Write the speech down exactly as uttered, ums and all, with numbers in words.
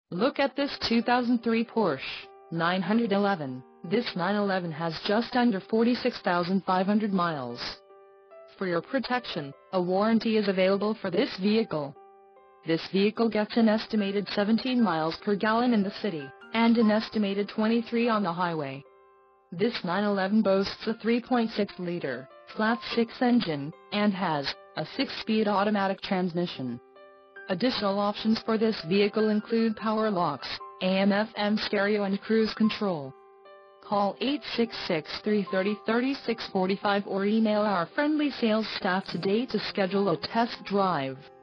Look at this two thousand three Porsche nine eleven. This nine eleven has just under forty-six thousand five hundred miles. For your protection, a warranty is available for this vehicle. This vehicle gets an estimated seventeen miles per gallon in the city, and an estimated twenty-three on the highway. This nine eleven boasts a three point six liter, flat-six engine, and has a six-speed automatic transmission. Additional options for this vehicle include power locks, A M F M stereo and cruise control. Call eight six six, three three zero, three six four five or email our friendly sales staff today to schedule a test drive.